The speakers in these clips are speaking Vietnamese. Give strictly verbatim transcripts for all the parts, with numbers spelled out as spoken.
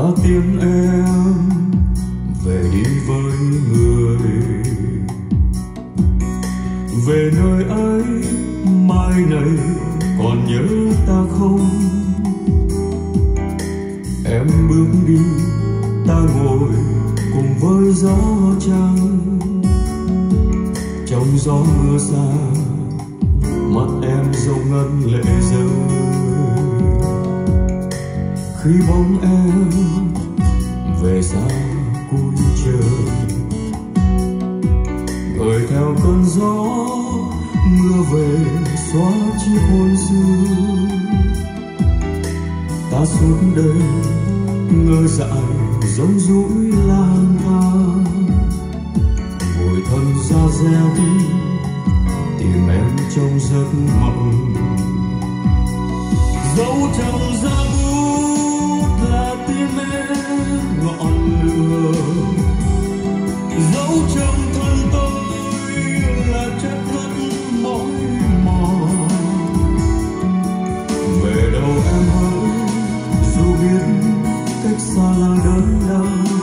tiếng em về đi với người, về nơi ấy mai này còn nhớ ta không? Em bước đi ta ngồi cùng với gió trăng, trong gió mưa xa mắt em dâu ngân lệ rơi. Khi bóng em về xa cuối trời, gợi theo cơn gió mưa về xóa chiếc hôn xưa. Ta suốt đời ngơ dại giống dũi lang thang, vội thân ra gieo đi tìm em trong giấc mộng. Dấu trong da bút là tim em ngọn lửa, dấu trong thân tôi là chất ngất mỏi mòn. Về đâu em hỡi dù biết cách xa là đớn đau,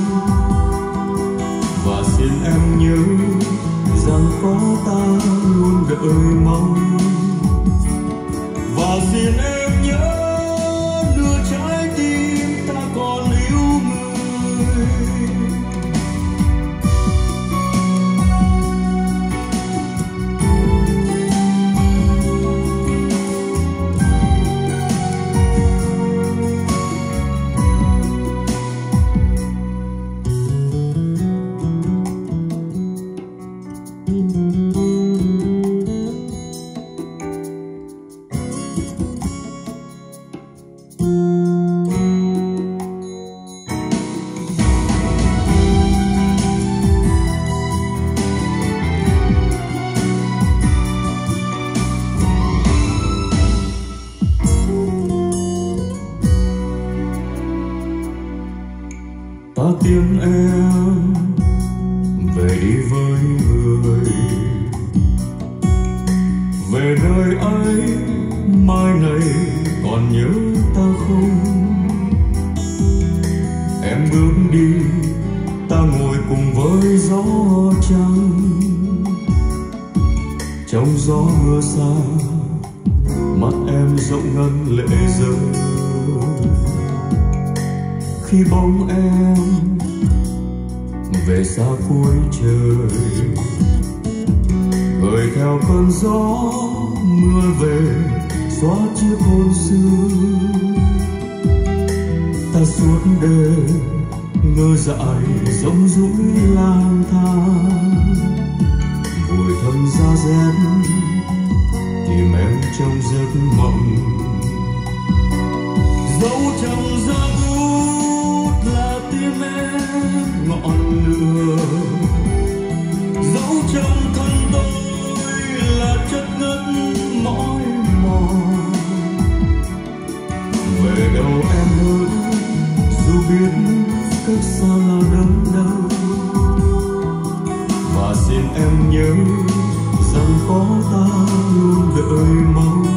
và xin em nhớ rằng có ta luôn đợi mong. Và xin em nhớ nửa trái tim ta còn yêu người. Ta tiếng em về đi với người, về nơi ấy mai này còn nhớ ta không? Em bước đi ta ngồi cùng với gió trăng, trong gió mưa xa mắt em rộng ngân lệ rơi. Khi bóng em về xa cuối trời, gợi theo cơn gió mưa về xóa chiếc hôn xưa. Ta suốt đời ngơ dại giống dũi lang thang, vội thầm ra rét tìm em trong giấc mộng. Dấu trong da bút là tim em ngọn lửa, dấu trong thân tôi là chất ngất mỏi mòn. Về đâu em ơi dù biết cách xa là đớn đau, và xin em nhớ rằng có ta luôn đợi mong.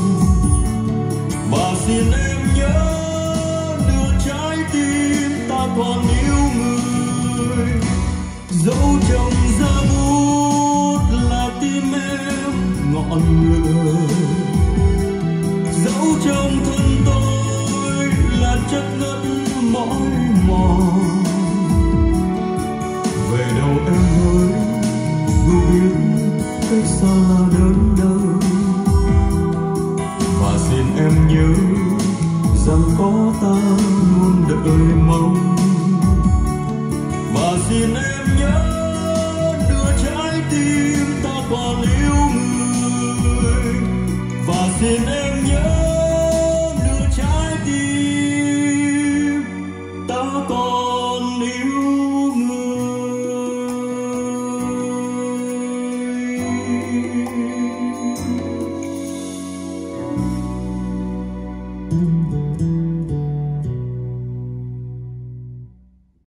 Và xin em nhớ nửa trái tim ta còn yêu người. Dấu trong da bút là tim em ngọn lửa, dấu trong thân tôi là chất ngất mỏi mòn. Về đâu em ơi dù biết cách xa là đớn đau, và xin em nhớ rằng có ta luôn đợi mong. Và xin em nhớ nửa trái tim ta còn yêu người. Và xin em nhớ nửa trái tim ta còn yêu người.